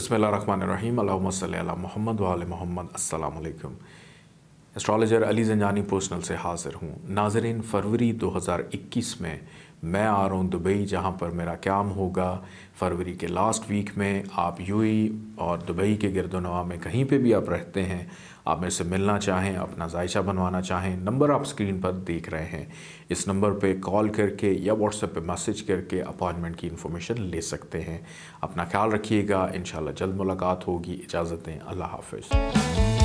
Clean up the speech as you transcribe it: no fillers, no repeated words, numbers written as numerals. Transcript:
बिस्मिल्लाहिर्रहमानिर्रहीम अल्लाहुम्मा सल्ली अला मुहम्मद व आले मुहम्मद। अस्सलाम वालेकुम। एस्ट्रोलॉजर अली ज़ंजानी पर्सनल से हाज़िर हूँ। नाज़रीन, फरवरी 2021 में मैं आ रहा हूँ दुबई, जहाँ पर मेरा क़याम होगा। फरवरी के लास्ट वीक में आप यूएई और दुबई के गिरदोनवा में कहीं पे भी आप रहते हैं, आप मेरे से मिलना चाहें, अपना जायशा बनवाना चाहें, नंबर आप स्क्रीन पर देख रहे हैं। इस नंबर पे कॉल करके या व्हाट्सएप पे मैसेज करके अपॉइंटमेंट की इन्फॉर्मेशन ले सकते हैं। अपना ख्याल रखिएगा, इंशाल्लाह जल्द मुलाकात होगी। इजाज़त दें, अल्लाह हाफ़िज़।